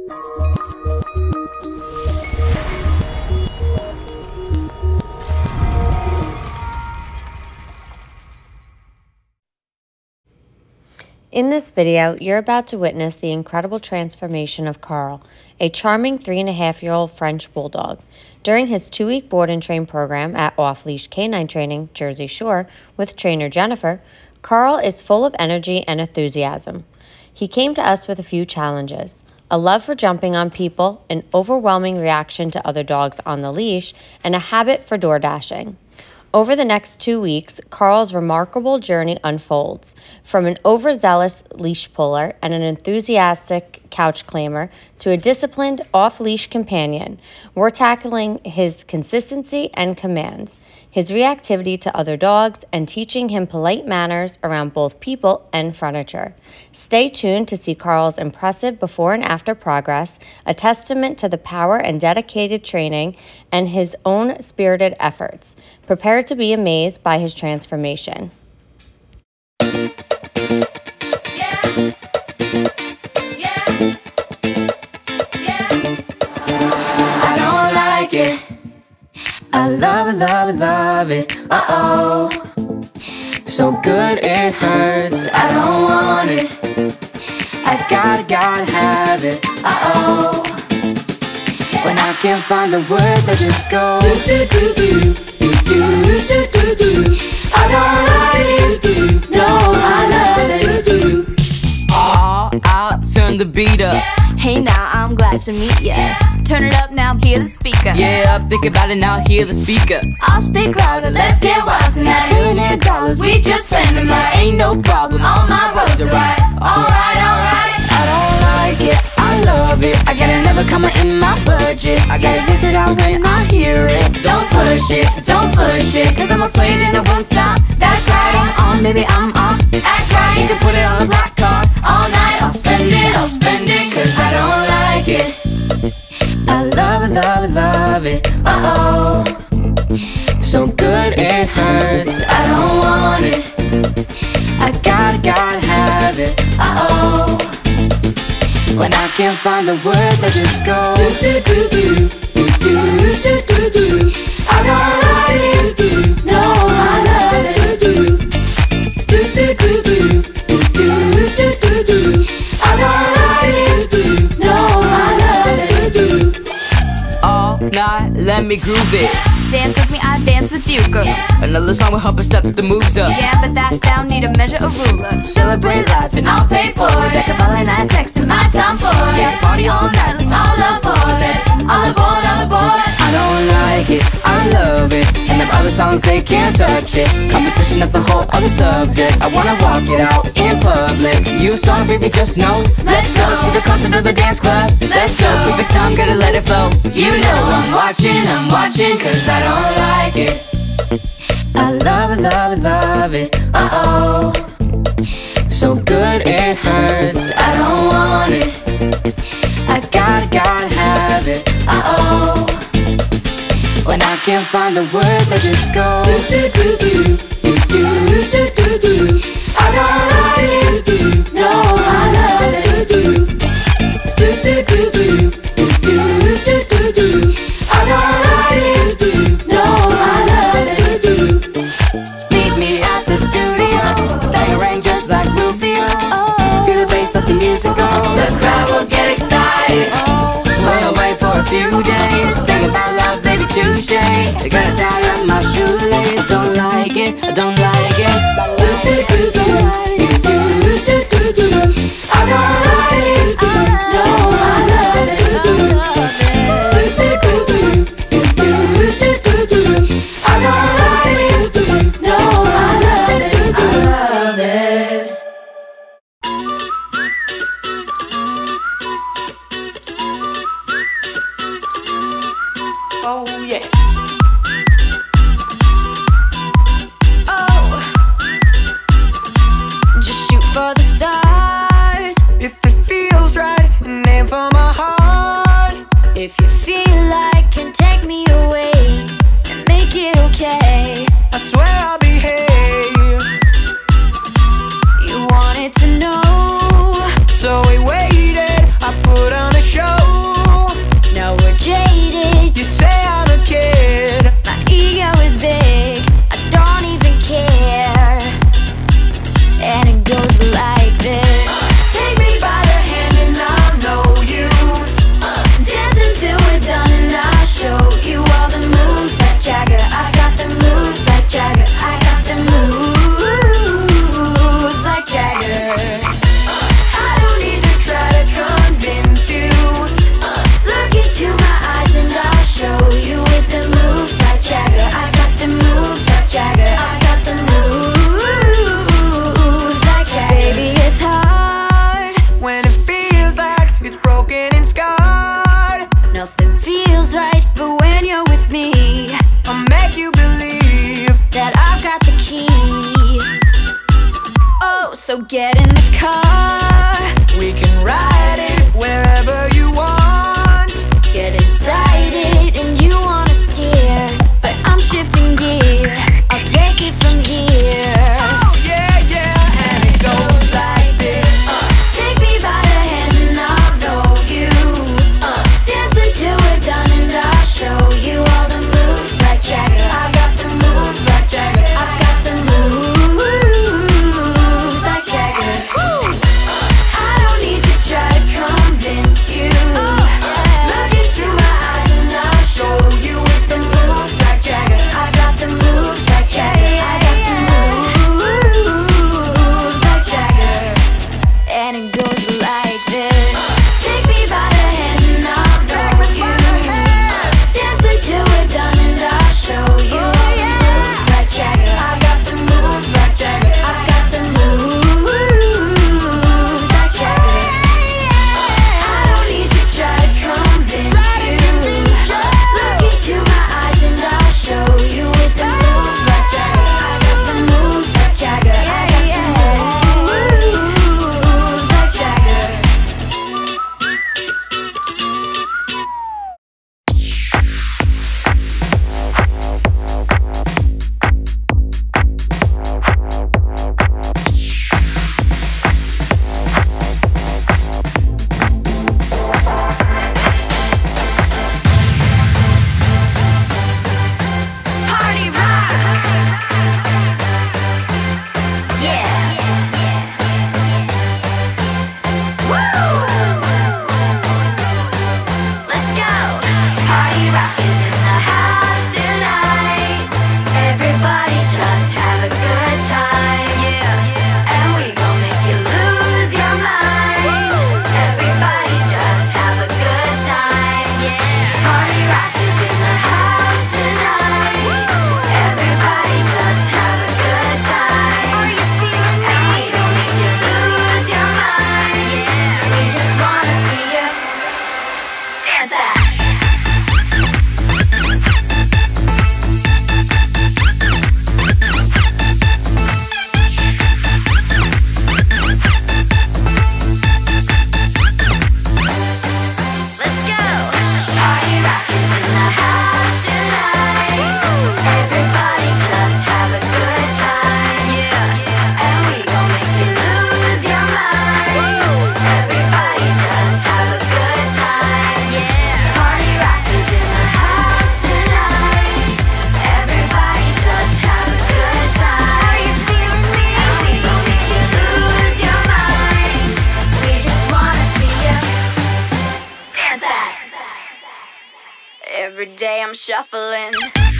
In this video, you're about to witness the incredible transformation of Carl, a charming 3.5-year-old French Bulldog. During his 2-week board and train program at Off-Leash Canine Training, Jersey Shore, with trainer Jennifer, Carl is full of energy and enthusiasm. He came to us with a few challenges: a love for jumping on people, an overwhelming reaction to other dogs on the leash, and a habit for door dashing. Over the next 2 weeks, Carl's remarkable journey unfolds. From an overzealous leash puller and an enthusiastic couch climber to a disciplined off-leash companion, we're tackling his consistency and commands, his reactivity to other dogs, and teaching him polite manners around both people and furniture. Stay tuned to see Carl's impressive before and after progress, a testament to the power and dedicated training and his own spirited efforts. Prepare to be amazed by his transformation. I don't like it. I love it, love it, love it. Uh-oh. So good it hurts. I don't want it. I gotta have it. Uh-oh. When I can't find the words, I just go do-do-do-do. I don't like it. No, I love it. All out, turn the beat up. Hey now, I'm glad to meet ya. Turn it up now, hear the speaker. Yeah, up, think about it now, hear the speaker. I'll speak louder, let's get wild tonight. Billionaire dollars, We just spend them right. Ain't no problem, All my roads are right. Alright, alright. I don't like it, I love it. I got another comma in my budget. I gotta dish it out when I hear it. Don't push it, Cause I'ma play it and it won't stop. that's right. I'm on, baby, I'm off. Act You right. can put it on a black card. All night, I'll spend it, cause I don't like it. I love it, love it, love it. Uh-oh. So good it hurts. I don't want it. I gotta have it. Uh-oh. When I can't find the words, I just go do-do-do-do. I don't like it. No, I love it. Do-do-do-do. I don't like it. No, I love it. All night, let me groove it. Dance with me, I dance with you, girl. Another song will help us step the moves up. Yeah, but that sound need a measure of ruler. Celebrate life and I'll pay for it. Like a ballet nice next to my tomboy. Yeah, party all night. Let's all aboard, let's all aboard, all aboard. I don't like it, I love it. And them other songs, they can't touch it. Competition, that's a whole other subject. I wanna walk it out in public. You start, baby, just know. Let's go to the concert or the dance club. Let's go, perfect time, gotta let it flow. You know I'm watching, cause I don't like it. I love it, love it, love it. Uh-oh. So good it hurts. I don't want it. I gotta have it. Uh-oh. When I can't find the words, I just go do-do-do-do. I don't like it. No, I love it. Do-do-do-do. I don't like it. No, I love it. Meet me at the studio. Bangarang just like Rufio. Feel the bass, let the music go. The crowd will get excited. Run away for a few days. Think about love, baby, touche. I gotta tie up my shoelace. Don't like it, I don't like it. I don't like it. No, I love it. I don't like it. No, I love it. I love it. Oh yeah. Oh, just shoot for the stars. If it feels right, and aim for my heart. If you feel like can take me away and make it okay. I swear I'll behave. You wanted to know, So we waited, I put on a show. been scarred. Nothing feels right, but when you're with me, I'll make you believe that I've got the key. Oh, so get in the car. we can ride it wherever you want. Get inside it and you wanna steer, but I'm shifting gear. I'll take it from here. Oh yeah, yeah, and it goes like this. Take me by the hand and I'll know you. Dance until we're done and I'll show you all the moves like Jagger. I've got the moves like Jagger. I've got the moves like Jagger. I don't need to try to convince you. Look into my eyes and I'll show you with the moves like Jagger. I've got the moves like Jagger. I got the moves like Jagger. And it goes like this. Take me by the hand and I'll know you. Dance until we're done and I'll show you all the moves like Jagger. I've got the moves like Jagger. I've got the moves like Jagger. I don't need to try to convince you. Look into my eyes and I'll show you with the moves like Jagger. I got the moves like Jagger. I got the moves like Jagger. Party rock! Yeah! Woo! Let's go! Party rock is in the house tonight. Everybody just have a good time. Yeah! And we gon' make you lose your mind. Everybody just have a good time. Yeah! Party rock is in the house tonight. Everybody just have a good time. Are you feeling me? And we gon' make you lose your mind. Yeah! We just wanna see you dance that. Let's go! Party rock is in the house tonight. Everybody just have a good time. Yeah! And we gon' make you lose your mind. Everybody just have a good time. Yeah! Party rock is in the house tonight. Everybody just have a good time. Are you feeling me? And we gon' make you lose your mind. We just wanna see you dance that. Every day I'm shuffling.